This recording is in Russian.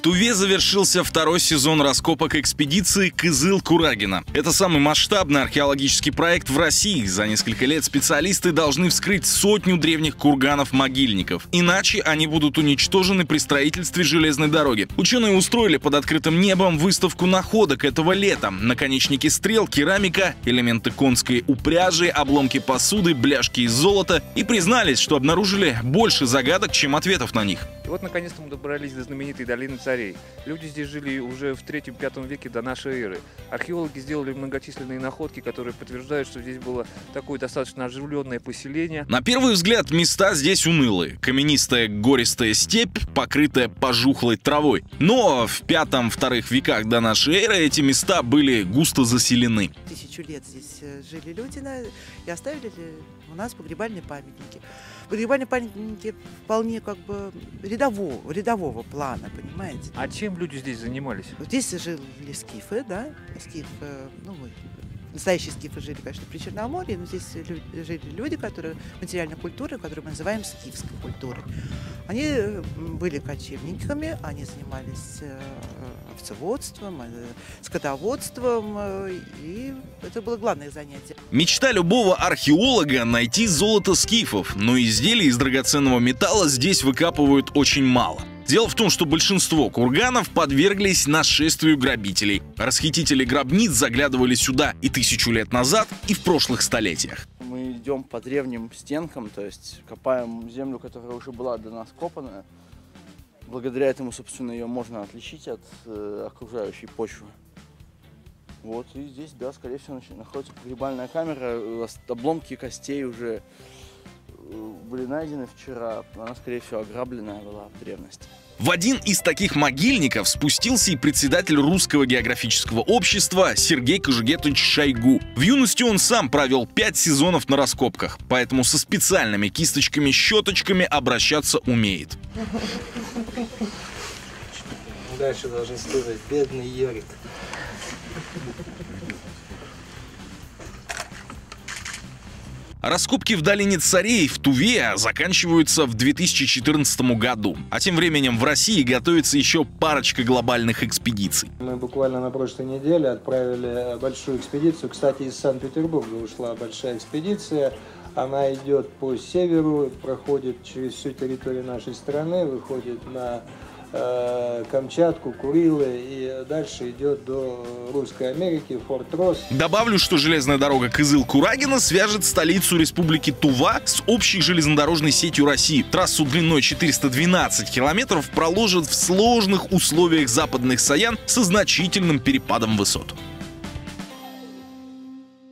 В Туве завершился второй сезон раскопок экспедиции Кызыл-Курагина. Это самый масштабный археологический проект в России. За несколько лет специалисты должны вскрыть сотню древних курганов-могильников. Иначе они будут уничтожены при строительстве железной дороги. Ученые устроили под открытым небом выставку находок этого лета. Наконечники стрел, керамика, элементы конской упряжи, обломки посуды, бляшки из золота. И признались, что обнаружили больше загадок, чем ответов на них. И вот наконец-то мы добрались до знаменитой долины царей. Люди здесь жили уже в 3-5 веке до нашей эры. Археологи сделали многочисленные находки, которые подтверждают, что здесь было такое достаточно оживленное поселение. На первый взгляд места здесь унылые. Каменистая гористая степь, покрытая пожухлой травой. Но в 5-2 веках до нашей эры эти места были густо заселены. 1000 лет здесь жили люди и оставили у нас погребальные памятники. Погребальные памятники вполне как бы рядового плана, понимаете? А чем люди здесь занимались? Здесь жили скифы, да, настоящие скифы жили, конечно, при Черноморье, но здесь жили люди, материальной культуры, которую мы называем скифской культурой. Они были кочевниками, они занимались овцеводством, скотоводством, и это было главное их занятие. Мечта любого археолога — найти золото скифов, но изделий из драгоценного металла здесь выкапывают очень мало. Дело в том, что большинство курганов подверглись нашествию грабителей. Расхитители гробниц заглядывали сюда и 1000 лет назад, и в прошлых столетиях. Мы идем по древним стенкам, то есть копаем землю, которая уже была до нас копанная. Благодаря этому, собственно, ее можно отличить от окружающей почвы. Вот, и здесь, да, скорее всего, находится погребальная камера. Обломки костей уже были найдены вчера. Она, скорее всего, ограбленная была в древности. В один из таких могильников спустился и председатель Русского географического общества Сергей Кожегетович Шойгу. В юности он сам провел 5 сезонов на раскопках, поэтому со специальными кисточками-щеточками обращаться умеет. Дальше должен сказать: бедный Ярик. Раскопки в долине царей в Туве заканчиваются в 2014 году. А тем временем в России готовится еще парочка глобальных экспедиций. Мы буквально на прошлой неделе отправили большую экспедицию. Кстати, из Санкт-Петербурга ушла большая экспедиция. Она идет по северу, проходит через всю территорию нашей страны, выходит на Камчатку, Курилы и дальше идет до Русской Америки, Форт Росс. Добавлю, что железная дорога Кызыл-Курагина свяжет столицу республики Тува с общей железнодорожной сетью России. Трассу длиной 412 километров проложат в сложных условиях западных Саян со значительным перепадом высот.